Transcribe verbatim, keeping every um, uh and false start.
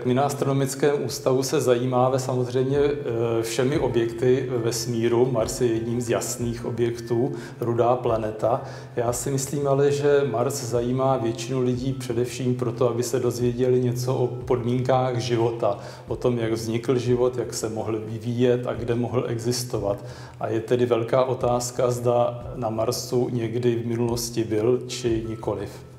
My na Astronomickém ústavu se zajímáme samozřejmě všemi objekty ve vesmíru. Mars je jedním z jasných objektů, rudá planeta. Já si myslím ale, že Mars zajímá většinu lidí především proto, aby se dozvěděli něco o podmínkách života, o tom, jak vznikl život, jak se mohl vyvíjet a kde mohl existovat. A je tedy velká otázka, zda na Marsu někdy v minulosti byl, či nikoliv.